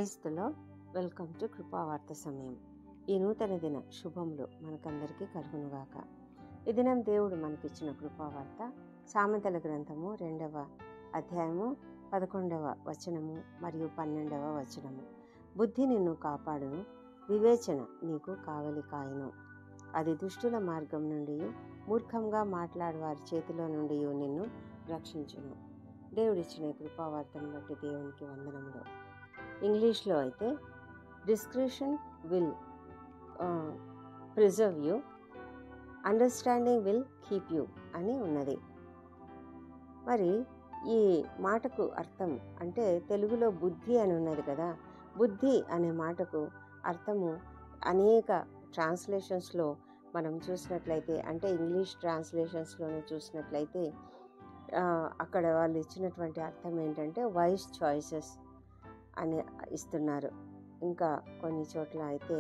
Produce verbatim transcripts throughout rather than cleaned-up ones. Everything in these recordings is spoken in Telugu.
Praise the lord. Welcome to Krupavartha సమయం. ఈ నూతన దిన శుభములు మనకందరికీ కలుగునుగాక. ఈ దినం దేవుడు మనకిచ్చిన కృపావార్త సామెతల గ్రంథము రెండవ అధ్యాయము పదకొండవ వచనము మరియు పన్నెండవ వచనము. బుద్ధి నిన్ను కాపాడును, వివేచన నీకు కావలి కాయును. అది దుష్టుల మార్గం నుండి, మూర్ఖంగా మాట్లాడు వారి చేతిలో నుండి నిన్ను రక్షించును. దేవుడిచ్చిన కృపావార్తను బట్టి దేవునికి వందనములు. ఇంగ్లీష్లో అయితే discretion will preserve you, understanding will keep you అని ఉన్నది. మరి ఈ మాటకు అర్థం అంటే తెలుగులో బుద్ధి అని ఉన్నది కదా, బుద్ధి అనే మాటకు అర్థము అనేక ట్రాన్స్లేషన్స్లో మనం చూసినట్లయితే, అంటే ఇంగ్లీష్ ట్రాన్స్లేషన్స్లోనే చూసినట్లయితే అక్కడ వాళ్ళు ఇచ్చినటువంటి అర్థం ఏంటంటే వైస్ చాయిసెస్ అని ఇస్తున్నారు. ఇంకా కొన్ని చోట్ల అయితే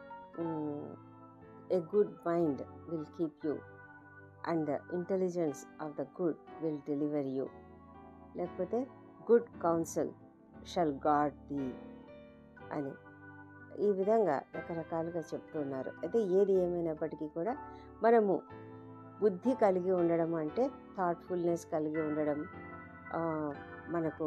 a good mind will keep you and the intelligence of the good will deliver you, లేకపోతే good counsel shall guard thee అని ఈ విధంగా రకరకాలుగా చెప్తున్నారు. అయితే ఏది ఏమైనప్పటికీ కూడా మనము బుద్ధి కలిగి ఉండడం అంటే థాట్ఫుల్నెస్ కలిగి ఉండడం, మనకు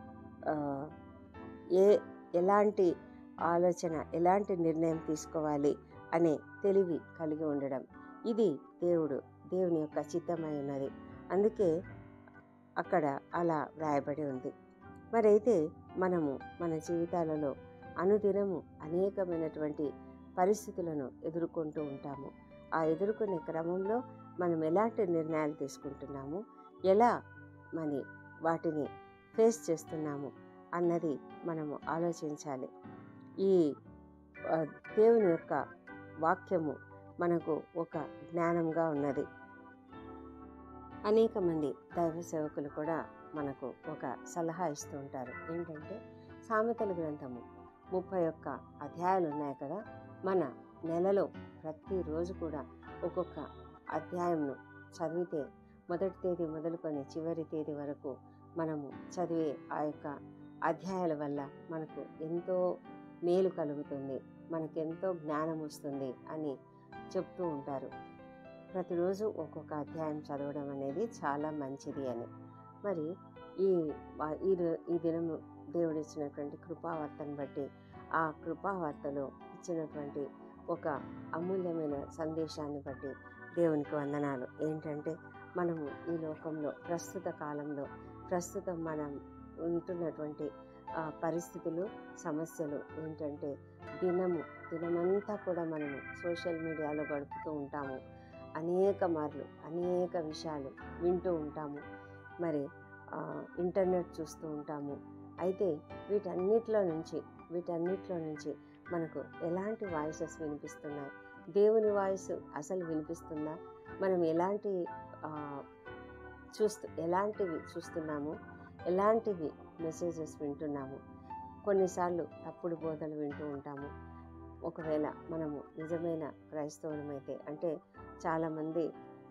ఏ ఎలాంటి ఆలోచన, ఎలాంటి నిర్ణయం తీసుకోవాలి అనే తెలివి కలిగి ఉండడం, ఇది దేవుడు దేవుని యొక్క చిత్తమై ఉన్నది. అందుకే అక్కడ అలా వ్రాయబడి ఉంది. మరైతే మనము మన జీవితాలలో అనుదినము అనేకమైనటువంటి పరిస్థితులను ఎదుర్కొంటూ ఉంటాము. ఆ ఎదుర్కొనే క్రమంలో మనం ఎలాంటి నిర్ణయాలు తీసుకుంటున్నాము, ఎలా మరి వాటిని ఫేస్ చేస్తున్నాము అన్నది మనము ఆలోచించాలి. ఈ దేవుని యొక్క వాక్యము మనకు ఒక జ్ఞానంగా ఉన్నది. అనేక మంది దైవ సేవకులు కూడా మనకు ఒక సలహా ఇస్తూ ఉంటారు. ఏంటంటే సామెతల గ్రంథము ముప్పై ఒక్క అధ్యాయాలు ఉన్నాయి కదా, మన నెలలో ప్రతిరోజు కూడా ఒక్కొక్క అధ్యాయంను చదివితే మొదటి తేదీ మొదలుకొని చివరి తేదీ వరకు మనము చదివే ఆ యొక్క అధ్యాయాల వల్ల మనకు ఎంతో మేలు కలుగుతుంది, మనకెంతో జ్ఞానం వస్తుంది అని చెప్తూ ఉంటారు. ప్రతిరోజు ఒక్కొక్క అధ్యాయం చదవడం అనేది చాలా మంచిది అని. మరి ఈ ఈ దినము దేవుడిచ్చినటువంటి కృపావార్తను బట్టి ఆ కృపావార్తలో ఇచ్చినటువంటి ఒక అమూల్యమైన సందేశాన్ని బట్టి దేవునికి వందనాలు. ఏంటంటే మనము ఈ లోకంలో ప్రస్తుత కాలంలో ప్రస్తుతం మనం ఉంటున్నటువంటి పరిస్థితులు, సమస్యలు ఏంటంటే దినము దినమంతా కూడా మనము సోషల్ మీడియాలో గడుపుతూ ఉంటాము. అనేక మార్లు అనేక విషయాలు వింటూ ఉంటాము, మరి ఇంటర్నెట్ చూస్తూ ఉంటాము. అయితే వీటన్నిటిలో నుంచి వీటన్నిటిలో నుంచి మనకు ఎలాంటి వాయిసెస్ వినిపిస్తున్నాయి, దేవుని వాయిస్ అసలు వినిపిస్తుందా, మనం ఎలాంటి చూస్తూ ఎలాంటివి చూస్తున్నాము, ఎలాంటివి మెసేజెస్ వింటున్నాము. కొన్నిసార్లు తప్పుడు బోధలు వింటూ ఉంటాము. ఒకవేళ మనము నిజమైన క్రైస్తవులమైతే, అంటే చాలామంది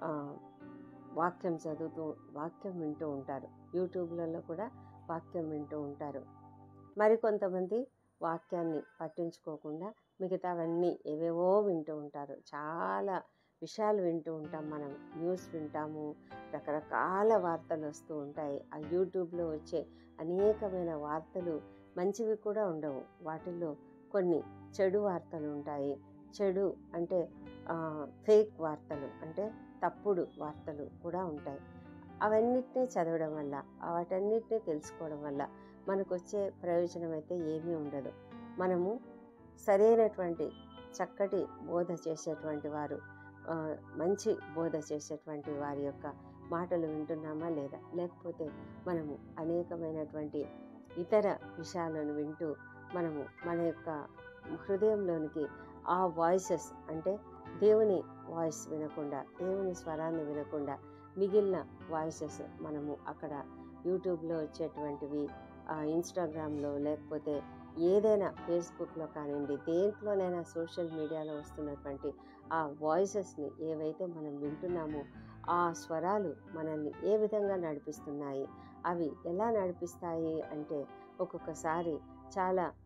వాక్యం చదువుతూ వాక్యం వింటూ ఉంటారు, యూట్యూబ్లలో కూడా వాక్యం వింటూ ఉంటారు. మరికొంతమంది వాక్యాన్ని పట్టించుకోకుండా మిగతావన్నీ ఏవేవో వింటూ ఉంటారు. చాలా విషయాలు వింటూ ఉంటాం, మనం న్యూస్ వింటాము, రకరకాల వార్తలు వస్తూ ఉంటాయి. ఆ యూట్యూబ్లో వచ్చే అనేకమైన వార్తలు మంచివి కూడా ఉండవు, వాటిల్లో కొన్ని చెడు వార్తలు ఉంటాయి. చెడు అంటే ఫేక్ వార్తలు, అంటే తప్పుడు వార్తలు కూడా ఉంటాయి. అవన్నిటినీ చదవడం వల్ల, వాటన్నిటినీ తెలుసుకోవడం వల్ల మనకు వచ్చే ప్రయోజనం అయితే ఏమీ ఉండదు. మనము సరైనటువంటి చక్కటి బోధ చేసేటువంటి వారు, మంచి బోధ చేసేటువంటి వారి యొక్క మాటలు వింటున్నామా లేదా, లేకపోతే మనము అనేకమైనటువంటి ఇతర విషయాలను వింటూ మనము మన యొక్క హృదయంలోనికి ఆ వాయిసెస్, అంటే దేవుని వాయిస్ వినకుండా, దేవుని స్వరాన్ని వినకుండా మిగిలిన వాయిసెస్ మనము అక్కడ యూట్యూబ్లో వచ్చేటువంటివి, ఇన్స్టాగ్రామ్లో, లేకపోతే ఏదైనా ఫేస్బుక్లో కానివ్వండి, దేంట్లోనైనా సోషల్ మీడియాలో వస్తున్నటువంటి ఆ వాయిసెస్ని ఏవైతే మనం వింటున్నామో ఆ స్వరాలు మనల్ని ఏ విధంగా నడిపిస్తున్నాయి, అవి ఎలా నడిపిస్తాయి అంటే ఒక్కొక్కసారి చాలా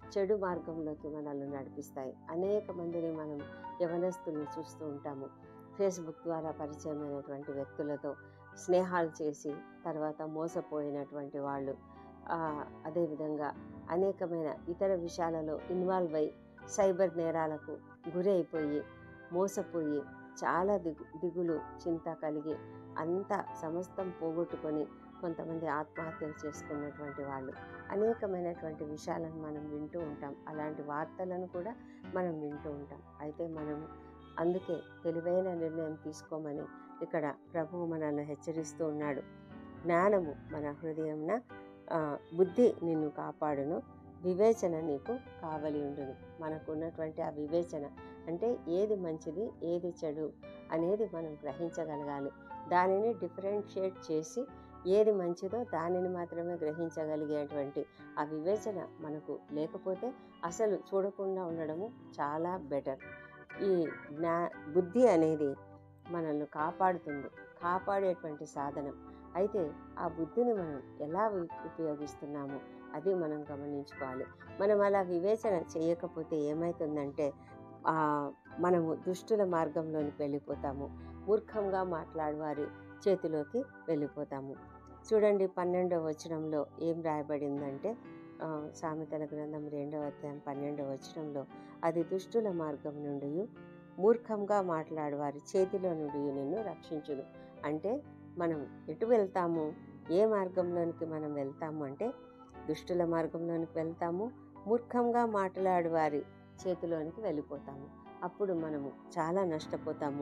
చెడు మార్గంలోకి మనల్ని నడిపిస్తాయి. అనేక మందిని మనం యవనస్తుల్ని చూస్తూ ఉంటాము. ఫేస్బుక్ ద్వారా పరిచయమైనటువంటి వ్యక్తులతో స్నేహాలు చేసి తర్వాత మోసపోయినటువంటి వాళ్ళు, అదేవిధంగా అనేకమైన ఇతర విషయాలలో ఇన్వాల్వ్ అయి సైబర్ నేరాలకు గురి అయిపోయి మోసపోయి చాలా దిగు దిగులు చింత కలిగి అంత సమస్తం పోగొట్టుకొని కొంతమంది ఆత్మహత్యలు చేసుకున్నటువంటి వాళ్ళు, అనేకమైనటువంటి విషయాలను మనం వింటూ ఉంటాం. అలాంటి వార్తలను కూడా మనం వింటూ ఉంటాం. అయితే మనము అందుకే తెలివైన నిర్ణయం తీసుకోమని ఇక్కడ ప్రభువు మనల్ని హెచ్చరిస్తూ ఉన్నాడు. జ్ఞానము మన హృదయంన, బుద్ధి నిన్ను కాపాడును, వివేచన నీకు కావలి ఉండును. మనకు ఉన్నటువంటి ఆ వివేచన అంటే ఏది మంచిది ఏది చెడు అనేది మనం గ్రహించగలగాలి. దానిని డిఫరెన్షియేట్ చేసి ఏది మంచిదో దానిని మాత్రమే గ్రహించగలిగేటువంటి ఆ వివేచన మనకు లేకపోతే అసలు చూడకుండా ఉండడము చాలా బెటర్. ఈ జ్ఞా బుద్ధి అనేది మనల్ని కాపాడుతుంది, కాపాడేటువంటి సాధనం. అయితే ఆ బుద్ధిని మనం ఎలా ఉపయోగిస్తున్నామో అది మనం గమనించుకోవాలి. మనం అలా వివేచన చేయకపోతే ఏమవుతుందంటే మనము దుష్టుల మార్గంలోనికి వెళ్ళిపోతాము, మూర్ఖంగా మాట్లాడేవారి చేతిలోకి వెళ్ళిపోతాము. చూడండి, పన్నెండవ వచనంలో ఏం రాయబడిందంటే, సామెతల గ్రంథం రెండవ అధ్యాయం పన్నెండవ వచనంలో, అది దుష్టుల మార్గం నుండి మూర్ఖంగా మాట్లాడేవారి చేతిలో నుండి నిన్ను రక్షించును. అంటే మనం ఎటు వెళ్తాము, ఏ మార్గంలోనికి మనం వెళ్తాము అంటే దుష్టుల మార్గంలోనికి వెళ్తాము, మూర్ఖంగా మాట్లాడేవారి చేతిలోనికి వెళ్ళిపోతాము. అప్పుడు మనము చాలా నష్టపోతాము,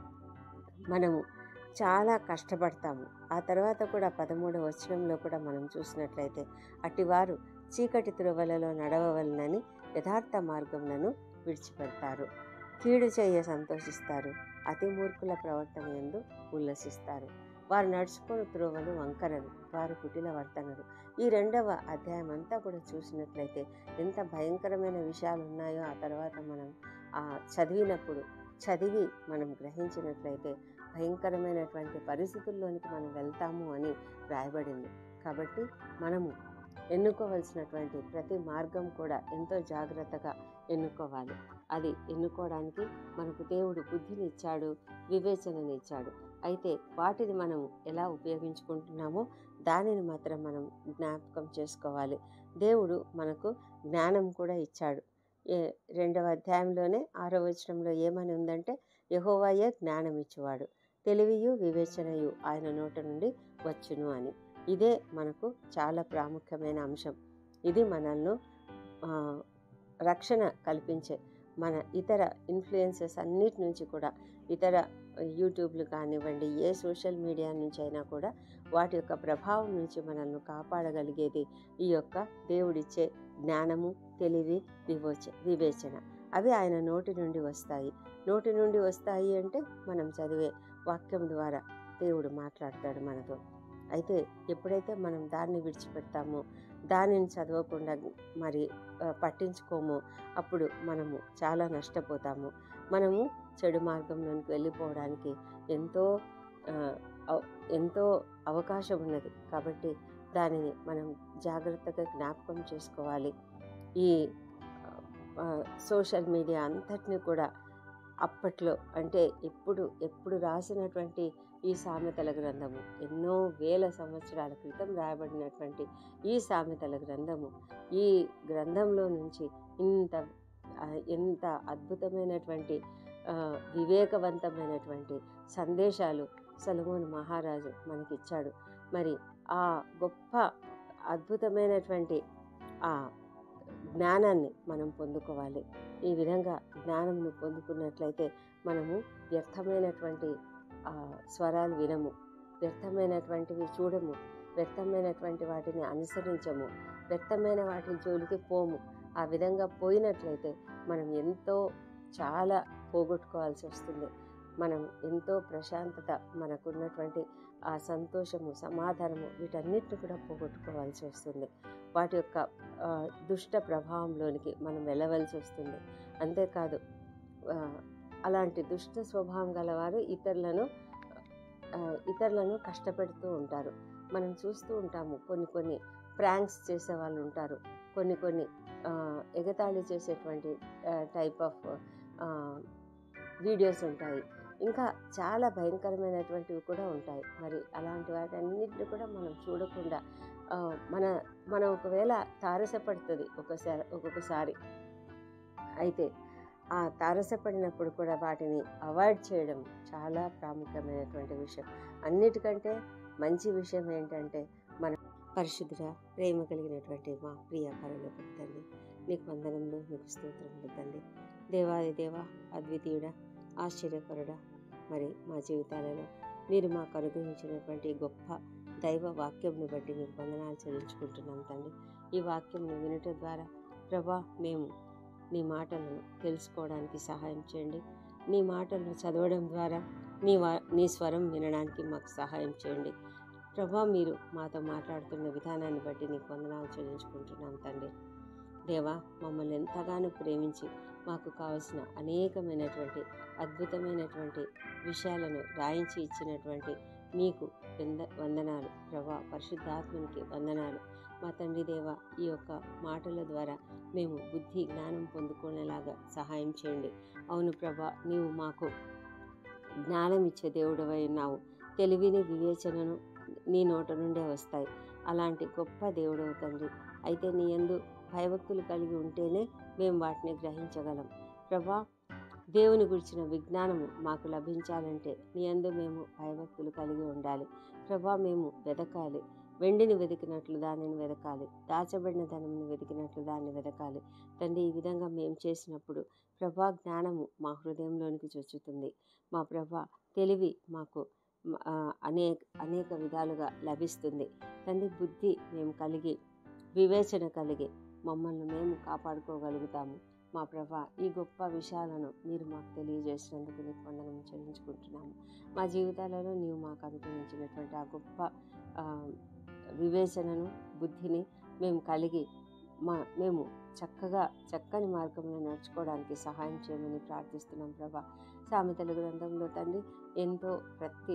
మనము చాలా కష్టపడతాము. ఆ తర్వాత కూడా పదమూడవ వచనంలో కూడా మనం చూసినట్లయితే, అటివారు చీకటి త్రోవలలో నడవవలనని యథార్థ మార్గములను విడిచిపెడతారు, కీడు చేయ సంతోషిస్తారు, అతి మూర్ఖుల ప్రవర్తన యందు ఉల్లసిస్తారు. వారు నడుచుకుని త్రోవలు వంకరలు, వారు కుటిల వర్తనలు. ఈ రెండవ అధ్యాయం అంతా కూడా చూసినట్లయితే ఎంత భయంకరమైన విషయాలు ఉన్నాయో ఆ తర్వాత మనం ఆ చదివినప్పుడు చదివి మనం గ్రహించినట్లయితే భయంకరమైనటువంటి పరిస్థితుల్లోనికి మనం వెళ్తాము అని రాయబడింది. కాబట్టి మనము ఎన్నుకోవలసినటువంటి ప్రతి మార్గం కూడా ఎంతో జాగ్రత్తగా ఎన్నుకోవాలి. అది ఎన్నుకోవడానికి మనకు దేవుడు బుద్ధిని ఇచ్చాడు, వివేచనని ఇచ్చాడు. అయితే వాటిని మనం ఎలా ఉపయోగించుకుంటున్నామో దానిని మాత్రం మనం జ్ఞాపకం చేసుకోవాలి. దేవుడు మనకు జ్ఞానం కూడా ఇచ్చాడు. ఏ రెండవ అధ్యాయంలోనే ఆరో వచనంలో ఏమని ఉందంటే, యెహోవాయే జ్ఞానం ఇచ్చేవాడు, తెలివియు వివేచనయు ఆయన నోట నుండి వచ్చును అని. ఇదే మనకు చాలా ప్రాముఖ్యమైన అంశం. ఇది మనల్ని రక్షణ కల్పించే మన ఇతర ఇన్ఫ్లుయెన్సెస్ అన్నిటి నుంచి కూడా, ఇతర యూట్యూబ్లు కానివ్వండి, ఏ సోషల్ మీడియా నుంచి అయినా కూడా వాటి యొక్క ప్రభావం నుంచి మనల్ని కాపాడగలిగేది ఈ యొక్క దేవుడిచ్చే జ్ఞానము, తెలివి, వివోచ వివేచన. అవి ఆయన నోటి నుండి వస్తాయి. నోటి నుండి వస్తాయి అంటే మనం చదివే వాక్యం ద్వారా దేవుడు మాట్లాడతాడు మనతో. అయితే ఎప్పుడైతే మనం దాన్ని విడిచిపెడతామో, దానిని చదవకుండా మరి పట్టించుకోమో, అప్పుడు మనము చాలా నష్టపోతాము. మనము చెడు మార్గంలోనికి వెళ్ళిపోవడానికి ఎంతో ఎంతో అవకాశం ఉన్నది. కాబట్టి దానిని మనం జాగ్రత్తగా జ్ఞాపకం చేసుకోవాలి. ఈ సోషల్ మీడియా అంతటిని కూడా అప్పట్లో అంటే ఎప్పుడు ఎప్పుడు రాసినటువంటి ఈ సామెతల గ్రంథము, ఎన్నో వేల సంవత్సరాల క్రితం రాయబడినటువంటి ఈ సామెతల గ్రంథము, ఈ గ్రంథంలో నుంచి ఇంత ఎంత అద్భుతమైనటువంటి వివేకవంతమైనటువంటి సందేశాలు సొలొమోను మహారాజు మనకిచ్చాడు. మరి ఆ గొప్ప అద్భుతమైనటువంటి ఆ జ్ఞానాన్ని మనం పొందుకోవాలి. ఈ విధంగా జ్ఞానంను పొందుకున్నట్లయితే మనము వ్యర్థమైనటువంటి స్వరాలు వినము, వ్యర్థమైనటువంటివి చూడము, వ్యర్థమైనటువంటి వాటిని అనుసరించము, వ్యర్థమైన వాటి జోలికి పోము. ఆ విధంగా పోయినట్లయితే మనం ఎంతో చాలా పోగొట్టుకోవాల్సి వస్తుంది. మనం ఎంతో ప్రశాంతత, మనకున్నటువంటి ఆ సంతోషము, సమాధానము వీటన్నిటిని కూడా పోగొట్టుకోవాల్సి వస్తుంది. వాటి యొక్క దుష్ట ప్రభావంలోనికి మనం వెళ్ళవలసి వస్తుంది. అంతేకాదు, అలాంటి దుష్ట స్వభావం గలవారు ఇతరులను ఇతరులను కష్టపెడుతూ ఉంటారు. మనం చూస్తూ ఉంటాము, కొన్ని కొన్ని ప్రాంక్స్ చేసే వాళ్ళు ఉంటారు, కొన్ని కొన్ని ఎగతాళి చేసేటువంటి టైప్ ఆఫ్ వీడియోస్ ఉంటాయి. ఇంకా చాలా భయంకరమైనటువంటివి కూడా ఉంటాయి. మరి అలాంటి వాటన్నిటిని కూడా మనం చూడకుండా మన మనం ఒకవేళ తారసపడుతుంది ఒకసారి ఒక్కొక్కసారి అయితే ఆ తారసపడినప్పుడు కూడా వాటిని అవాయిడ్ చేయడం చాలా ప్రాముఖ్యమైనటువంటి విషయం. అన్నిటికంటే మంచి విషయం ఏంటంటే మన పరిశుద్ధ ప్రేమ కలిగినటువంటి మా ప్రియ పరలోకపు తండ్రి, నీకు వందనములు, నీకు స్తోత్రములు తండ్రి. దేవాది దేవ, అద్వితీయుడ, ఆశ్చర్యకరుడ, మరి మా జీవితాలలో మీరు మాకు అనుగ్రహించినటువంటి గొప్ప దైవ వాక్యంను బట్టి నీకు వందనాలు చెల్లించుకుంటున్నాం తండ్రి. ఈ వాక్యంను వినటం ద్వారా ప్రభా మేము నీ మాటలను తెలుసుకోవడానికి సహాయం చేయండి. నీ మాటలను చదవడం ద్వారా నీ వా నీ స్వరం వినడానికి మాకు సహాయం చేయండి ప్రభా. మీరు మాతో మాట్లాడుతున్న విధానాన్ని బట్టి నీకు వందనాలు చెల్లించుకుంటున్నాం తండ్రి. దేవా, మమ్మల్ని ఎంతగానో ప్రేమించి మాకు కావలసిన అనేకమైనటువంటి అద్భుతమైనటువంటి విషయాలను రాయించి ఇచ్చినటువంటి నీకు వంద వందనాలు ప్రభా. పరిశుద్ధాత్మనికి వందనాలు మా తండ్రి దేవ. ఈ యొక్క మాటల ద్వారా మేము బుద్ధి జ్ఞానం పొందుకునేలాగా సహాయం చేయండి. అవును ప్రభా, నీవు మాకు జ్ఞానం ఇచ్చే దేవుడవై ఉన్నావు. తెలివిని వివేచనను నీ నోట నుండే వస్తాయి. అలాంటి గొప్ప దేవుడవు తండ్రి. అయితే నీ యందు భయభక్తులు కలిగి ఉంటేనే మేము వాటిని గ్రహించగలం ప్రభా. దేవుని గురించిన విజ్ఞానము మాకు లభించాలంటే నీ యందు మేము భయభక్తులు కలిగి ఉండాలి ప్రభా. మేము వెదకాలి, వెండిని వెతికినట్లు దానిని వెదకాలి, దాచబడిన ధనమును వెతికినట్లు దాన్ని వెదకాలి తండ్రి. ఈ విధంగా మేము చేసినప్పుడు ప్రభా జ్ఞానము మా హృదయంలోనికి చొచ్చుతుంది. మా ప్రభా తెలివి మాకు అనేక అనేక విధాలుగా లభిస్తుంది తండ్రి. బుద్ధి మేము కలిగి, వివేచన కలిగి మమ్మల్ని మేము కాపాడుకోగలుగుతాము మా ప్రభా. ఈ గొప్ప విషయాలను మీరు మాకు తెలియజేసినందుకు నీకు వందనం చెల్లించుకుంటున్నాము. మా జీవితాలలో నీవు మాకు అనుగ్రహించినటువంటి ఆ గొప్ప వివేచనను, బుద్ధిని మేము కలిగి మా మేము చక్కగా చక్కని మార్గంలో నడుచుకోవడానికి సహాయం చేయమని ప్రార్థిస్తున్నాం ప్రభా. సామెతల గ్రంథంలో తండ్రి ఎంతో ప్రతి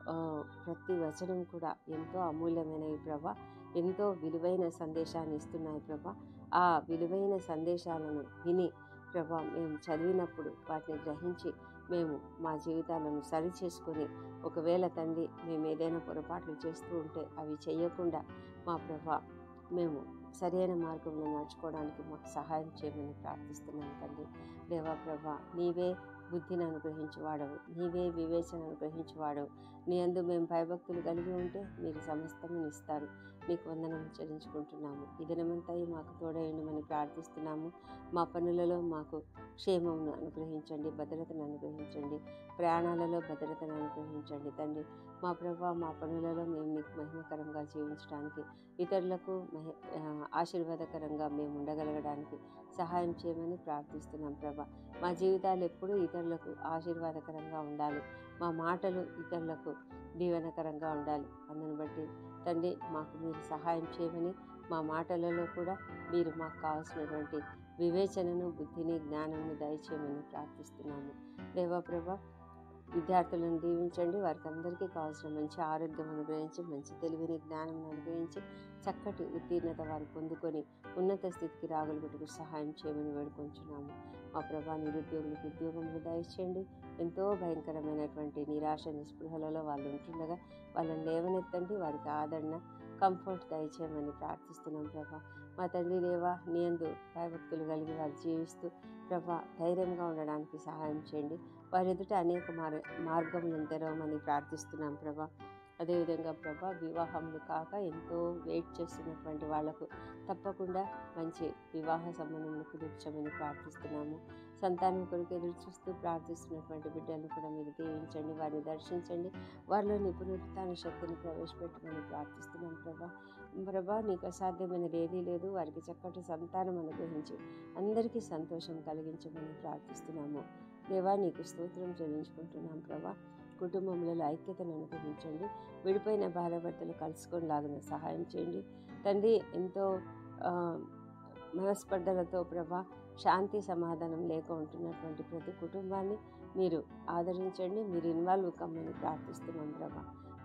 ప్రతి వచనం కూడా ఎంతో అమూల్యమైనవి ప్రభా. ఎంతో విలువైన సందేశాన్ని ఇస్తున్నాయి ప్రభా. ఆ విలువైన సందేశాలను విని ప్రభా మేము చదివినప్పుడు వాటిని గ్రహించి మేము మా జీవితాలను సరి చేసుకొని, ఒకవేళ తండ్రి మేము ఏదైనా పొరపాట్లు చేస్తూ ఉంటే అవి చేయకుండా మా ప్రభా మేము సరైన మార్గంలో నడుచుకోవడానికి మాకు సహాయం చేయమని ప్రార్థిస్తున్నాను తండ్రి. దేవా ప్రభా, నీవే బుద్ధిని అనుగ్రహించేవాడవు, నీవే వివేచన అనుగ్రహించేవాడవు. నీ యందు మేము భయభక్తులు కలిగి ఉంటే మీరు సమస్తము ఇస్తారు. నీకు వందనం చెల్లించుకుంటున్నాము. ఈ దినమంతా మాకు తోడైండమని ప్రార్థిస్తున్నాము. మా పనులలో మాకు క్షేమమును అనుగ్రహించండి, భద్రతను అనుగ్రహించండి, ప్రయాణాలలో భద్రతను అనుగ్రహించండి తండ్రి. మా ప్రభా, మా పనులలో మేము నీకు మహిమకరంగా జీవించడానికి, ఇతరులకు మహి ఆశీర్వాదకరంగా మేము ఉండగలగడానికి సహాయం చేయమని ప్రార్థిస్తున్నాం ప్రభా. మా జీవితాలు ఎప్పుడూ ఇతరులకు ఆశీర్వాదకరంగా ఉండాలి. మా మాటలు ఇతరులకు దీవెనకరంగా ఉండాలి. అందుని బట్టి తండ్రి మాకు మీరు సహాయం చేయమని, మా మాటలలో కూడా మీరు మాకు కావాల్సినటువంటి వివేచనను, బుద్ధిని, జ్ఞానమును దయచేయమని ప్రార్థిస్తున్నాము. దేవా ప్రభా, విద్యార్థులను దీవించండి. వారికి అందరికీ కావాల్సిన మంచి ఆరోగ్యం అనుగ్రహించి, మంచి తెలివిని, జ్ఞానం అనుగ్రహించి, చక్కటి ఉత్తీర్ణత వారు పొందుకొని ఉన్నత స్థితికి రాగలుగుటకు సహాయం చేయమని వేడుకొంచున్నాము. మా ప్రభా, నిరుద్యోగులకు ఉద్యోగములు దయచేయండి. ఎంతో భయంకరమైనటువంటి నిరాశ, నిస్పృహలలో వాళ్ళు ఉంటుండగా వాళ్ళని లేవనెత్తండి. వారికి ఆదరణ, కంఫర్ట్ దయచేయమని ప్రార్థిస్తున్నాం ప్రభా. మా తండ్రి దేవా, నీ యందు భయభక్తులు కలిగి వారు జీవిస్తూ ప్రభా ధైర్యంగా ఉండడానికి సహాయం చేయండి. వారి ఎదుట అనేక మార్ మార్గములను తెరవమని ప్రార్థిస్తున్నాం ప్రభా. అదేవిధంగా ప్రభా, వివాహములు కాక ఎంతో వెయిట్ చేస్తున్నటువంటి వాళ్లకు తప్పకుండా మంచి వివాహ సంబంధములు కుదుర్చమని ప్రార్థిస్తున్నాము. సంతానం కొరకు ఎదురు చూస్తూ ప్రార్థిస్తున్నటువంటి బిడ్డలను కూడా మీరు దీవించండి, వారిని దర్శించండి, వారిలో నిపుణుతాన శక్తిని ప్రవేశపెట్టమని ప్రార్థిస్తున్నాం ప్రభా. ప్రభా, నీకు అసాధ్యమైనది ఏదీ లేదు. వారికి చక్కటి సంతానం అనుగ్రహించి అందరికీ సంతోషం కలిగించమని ప్రార్థిస్తున్నాము. దేవా, నీకు స్తోత్రం చెల్లించుకుంటున్నాం ప్రభా. కుటుంబంలో ఐక్యతను అనుగ్రహించండి. విడిపోయిన భార్యాభర్తలు కలుసుకొని లాగిన సహాయం చేయండి తండ్రి. ఎంతో మనస్పర్ధలతో ప్రభా శాంతి సమాధానం లేక ఉంటున్నటువంటి ప్రతి కుటుంబాన్ని మీరు ఆదరించండి, మీరు ఇన్వాల్వ్ కమ్మని ప్రార్థిస్తున్నాం ప్రభా.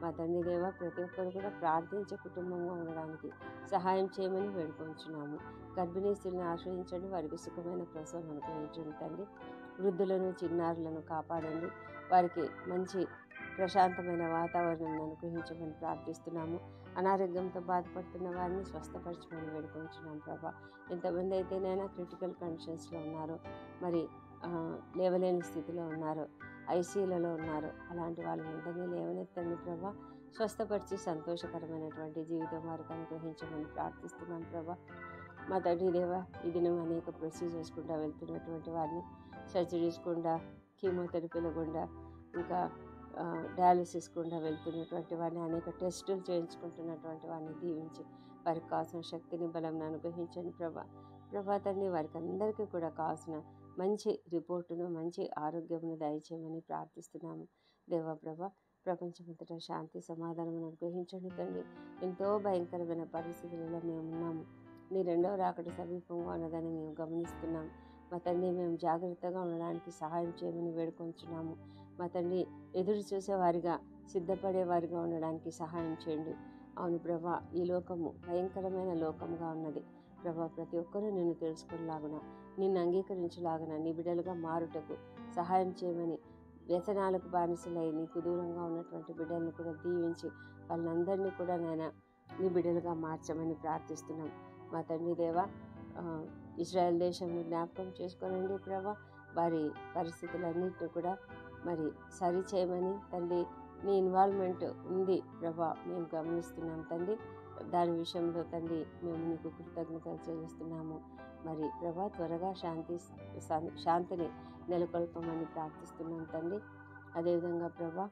మా తండ్రి దేవ ప్రతి ఒక్కరు కూడా ప్రార్థించే కుటుంబంగా ఉండడానికి సహాయం చేయమని వేడుకొంచున్నాము. గర్భిణీ స్త్రీలను ఆశ్రయించండి, వారికి సుఖమైన ప్రసవం అనుగ్రహించండి తండ్రి. వృద్ధులను చిన్నారులను కాపాడండి, వారికి మంచి ప్రశాంతమైన వాతావరణం అనుగ్రహించమని ప్రార్థిస్తున్నాము. అనారోగ్యంతో బాధపడుతున్న వారిని స్వస్థపరచమని వేడుకొంచున్నాం ప్రభా. ఎంతమంది అయితేనైనా క్రిటికల్ కండిషన్స్లో ఉన్నారో, మరి లేవలేని స్థితిలో ఉన్నారో, ఐసీయూలలో ఉన్నారు, అలాంటి వాళ్ళందరినీ లేవనెత్తండి ప్రభా. స్వస్థపరిచి సంతోషకరమైనటువంటి జీవితం వారికి అనుగ్రహించమని ప్రార్థిస్తున్నాం ప్రభా. మా తండ్రి దేవ ఈ దినం అనేక ప్రొసీజర్స్ గుండా వెళ్తున్నటువంటి వారిని, సర్జరీస్ గుండా, కీమోథెరపీల గుండా, ఇంకా డయాలసిస్ గుండా వెళ్తున్నటువంటి వారిని, అనేక టెస్టులు చేయించుకుంటున్నటువంటి వారిని దీవించి వారికి కావాల్సిన శక్తిని బలం అనుగ్రహించండి ప్రభా. ప్రభా తండ్రి వారికి అందరికీ కూడా కావాల్సిన మంచి రిపోర్టును, మంచి ఆరోగ్యమును దయచేయమని ప్రార్థిస్తున్నాము దేవా ప్రభా. ప్రపంచమంతటా శాంతి సమాధానం అనుగ్రహించండి తండ్రి. ఎంతో భయంకరమైన పరిస్థితులలో మేము ఉన్నాము. నీ రెండవ రాకడ సమీపంగా ఉన్నదని మేము గమనిస్తున్నాము. మా తండ్రి మేము జాగ్రత్తగా ఉండడానికి సహాయం చేయమని వేడుకొంచున్నాము. మా తండ్రి ఎదురు చూసేవారిగా, సిద్ధపడేవారిగా ఉండడానికి సహాయం చేయండి. అవును ప్రభా, ఈ లోకము భయంకరమైన లోకంగా ఉన్నది ప్రభా. ప్రతి ఒక్కరూ నిన్ను తెలుసుకునేలాగున, నిన్ను అంగీకరించేలాగున, నీ బిడ్డలుగా మారుటకు సహాయం చేయమని, వ్యసనాలకు బానిసలై నీకు దూరంగా ఉన్నటువంటి బిడ్డలను కూడా దీవించి వాళ్ళందరినీ కూడా నేను నీ బిడ్డలుగా మార్చమని ప్రార్థిస్తున్నాం. మా తండ్రి దేవ ఇజ్రాయెల్ దేశంలో జ్ఞాపకం చేసుకోనండి ప్రభా. వారి పరిస్థితులన్నింటినీ కూడా మరి సరి చేయమని తండ్రి, నీ ఇన్వాల్వ్మెంట్ ఉంది ప్రభా, మేము గమనిస్తున్నాం తండ్రి. దాని విషయంలో తండ్రి మేము నీకు కృతజ్ఞతలు చెల్లిస్తున్నాము. మరి ప్రభా త్వరగా శాంతి శాంతిని నెలకొల్పమని ప్రార్థిస్తున్నాం తండ్రి. అదేవిధంగా ప్రభా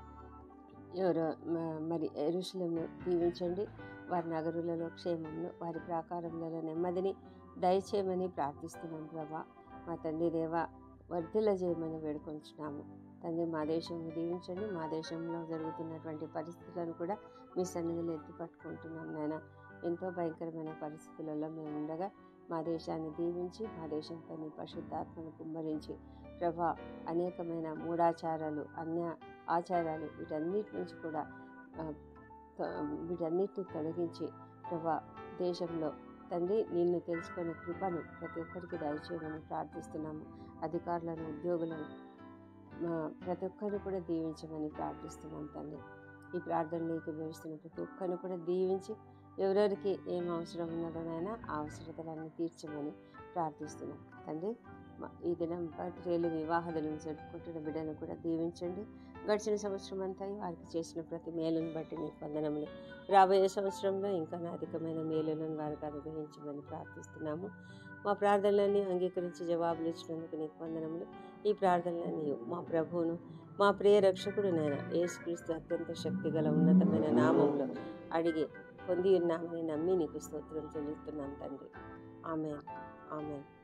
ఎవరు మరి యెరూషలేమును దీవించండి, వారి నగరులలో క్షేమమును, వారి ప్రాకారములలో నెమ్మదిని దయచేయమని ప్రార్థిస్తున్నాం ప్రభా. మా తండ్రి దేవ వర్ధిల్ల చేయమని వేడుకొంచున్నాము తండ్రి. మా దేశంను దీవించండి, మా దేశంలో జరుగుతున్నటువంటి పరిస్థితులను కూడా మీ సన్నిధిలో ఎత్తి పట్టుకుంటున్నాం నాయన. ఎంతో భయంకరమైన పరిస్థితులలో మేము ఉండగా మా దేశాన్ని దీవించి, మా దేశంపై నీ పరిశుద్ధాత్మను కుమ్మరించి ప్రభా, అనేకమైన మూఢాచారాలు, అన్య ఆచారాలు వీటన్నిటి నుంచి కూడా వీటన్నిటిని తొలగించి ప్రభా దేశంలో తండ్రి నిన్ను తెలుసుకునే కృపను ప్రతి ఒక్కరికి దయచేయమని ప్రార్థిస్తున్నాము. అధికారులను, ఉద్యోగులను ప్రతి ఒక్కరిని కూడా దీవించమని ప్రార్థిస్తున్నాం తండ్రి. ఈ ప్రార్థనలోకి వేస్తున్న ప్రతి ఒక్కరిని కూడా దీవించి ఎవరెవరికి ఏం అవసరం ఉన్నదనైనా ఆ అవసరతలన్నీ తీర్చమని ప్రార్థిస్తున్నాం తండ్రి. ఈ దినం బర్త్డేలు, వివాహాలను జరుపుకుంటున్న బిడ్డలను కూడా దీవించండి. గడిచిన సంవత్సరం అంతా వారికి చేసిన ప్రతి మేలును బట్టి నీకు వందనములు. రాబోయే సంవత్సరంలో ఇంకా అధికమైన మేలులను వారికి అనుగ్రహించమని ప్రార్థిస్తున్నాము. మా ప్రార్థనలన్నీ అంగీకరించి జవాబులు ఇచ్చినందుకు నీకు వందనములు. ఈ ప్రార్థనలన్నీ మా ప్రభువును, మా ప్రియ రక్షకుడు నాయన యేసుక్రీస్తు అత్యంత శక్తిగల ఉన్నతమైన నామంలో అడిగి పొంది ఉన్నామని నమ్మి నీకు స్తోత్రం చెల్లిస్తున్నాను తండ్రి. ఆమేన్, ఆమేన్.